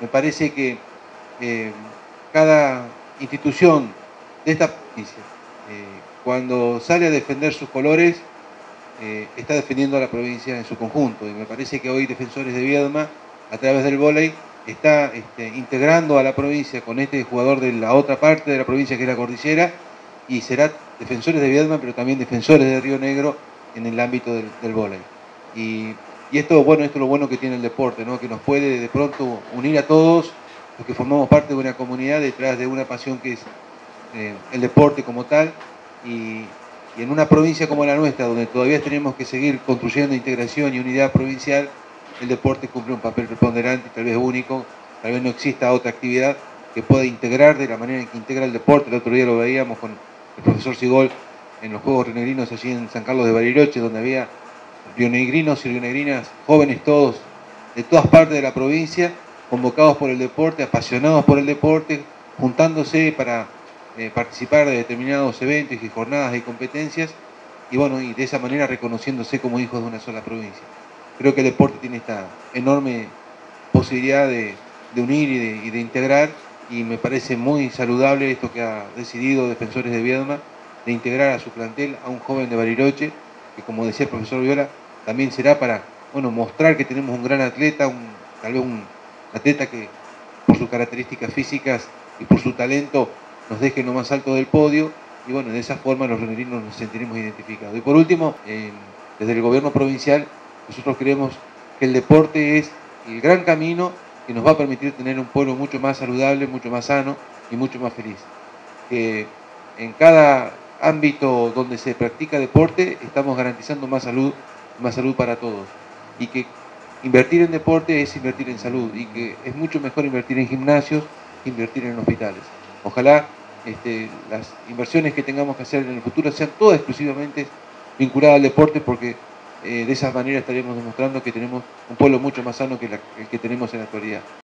Me parece que cada institución de esta provincia, cuando sale a defender sus colores, está defendiendo a la provincia en su conjunto. Y me parece que hoy Defensores de Viedma, a través del vóley, está integrando a la provincia con este jugador de la otra parte de la provincia, que es la cordillera, y será Defensores de Viedma, pero también Defensores de Río Negro en el ámbito del vóley. Y esto, bueno, esto es lo bueno que tiene el deporte, ¿no? Que nos puede de pronto unir a todos los que formamos parte de una comunidad detrás de una pasión que es el deporte como tal, y en una provincia como la nuestra, donde todavía tenemos que seguir construyendo integración y unidad provincial, el deporte cumple un papel preponderante, tal vez único. Tal vez no exista otra actividad que pueda integrar de la manera en que integra el deporte. El otro día lo veíamos con el profesor Sigol en los Juegos Rionegrinos allí en San Carlos de Bariloche, donde había rionegrinos y rionegrinas, jóvenes todos, de todas partes de la provincia, convocados por el deporte, apasionados por el deporte, juntándose para participar de determinados eventos y jornadas y competencias, y bueno, y de esa manera reconociéndose como hijos de una sola provincia. Creo que el deporte tiene esta enorme posibilidad de unir y de integrar, y me parece muy saludable esto que ha decidido Defensores de Viedma, de integrar a su plantel a un joven de Bariloche, que como decía el profesor Viola, también será para, bueno, mostrar que tenemos un gran atleta, tal vez un atleta que por sus características físicas y por su talento nos deje en lo más alto del podio, y bueno, de esa forma los rionegrinos nos sentiremos identificados. Y por último, desde el gobierno provincial, nosotros creemos que el deporte es el gran camino que nos va a permitir tener un pueblo mucho más saludable, mucho más sano y mucho más feliz. Que en cada ámbito donde se practica deporte estamos garantizando más salud para todos. Y que invertir en deporte es invertir en salud, y que es mucho mejor invertir en gimnasios que invertir en hospitales. Ojalá las inversiones que tengamos que hacer en el futuro sean todas exclusivamente vinculadas al deporte, porque de esa manera estaremos demostrando que tenemos un pueblo mucho más sano que el que tenemos en la actualidad.